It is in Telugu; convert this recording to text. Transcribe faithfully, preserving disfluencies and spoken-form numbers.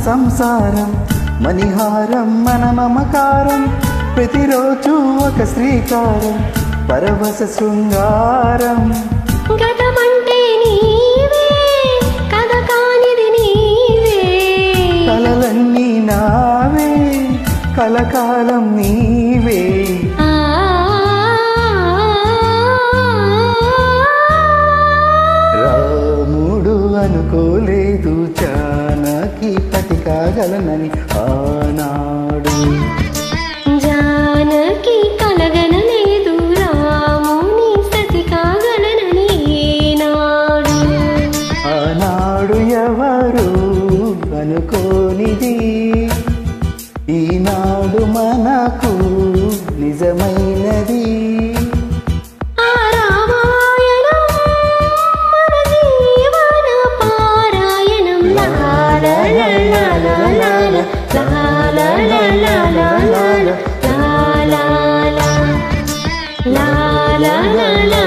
సంసారం మణిహారం మన మమకారం ప్రతిరోజు ఒక శ్రీకారం పరవశ శృంగారం గతమంటే నీవే కథ కానిది నీవే కలలన్నీ నావే కలకాలం నీవే రాముడు అనుకోలేదు జానకి పతి కాగలనని ఆనాడు జానకి కలగనలేదు రాముని సతి కాగలనని ఈనాడు ఆనాడు ఎవరు అనుకోనిది ఈనాడు మనకు నిజమైనది ఆ రామాయణం మన జీవన పారాయణం లాల లాల లాల లాల లాల లాల లాల లాల లాల